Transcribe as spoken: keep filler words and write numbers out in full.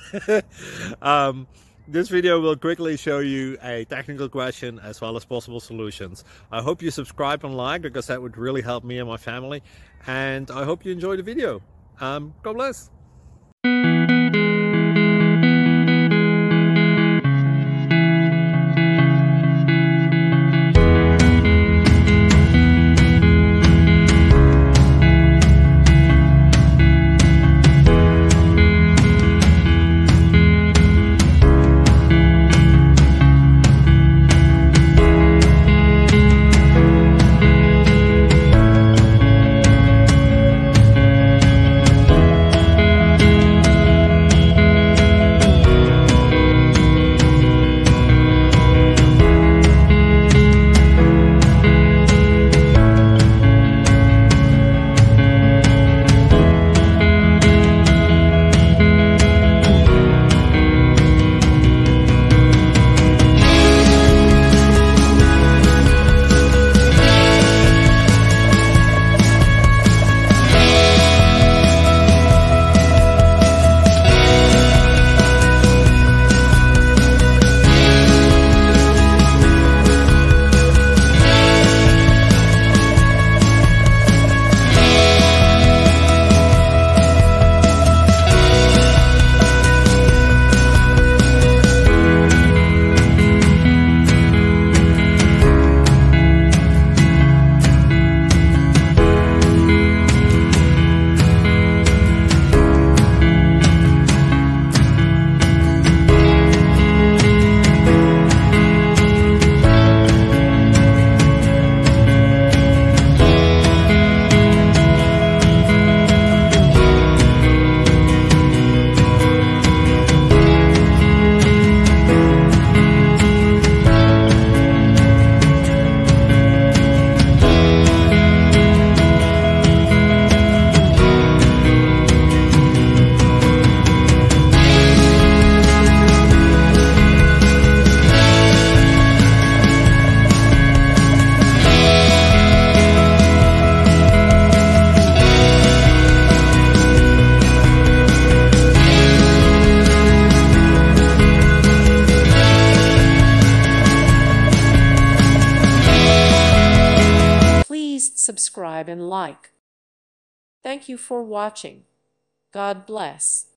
um, this video will quickly show you a technical question as well as possible solutions. I hope you subscribe and like, because that would really help me and my family. And I hope you enjoy the video. Um, God bless. Subscribe and like. Thank you for watching. God bless.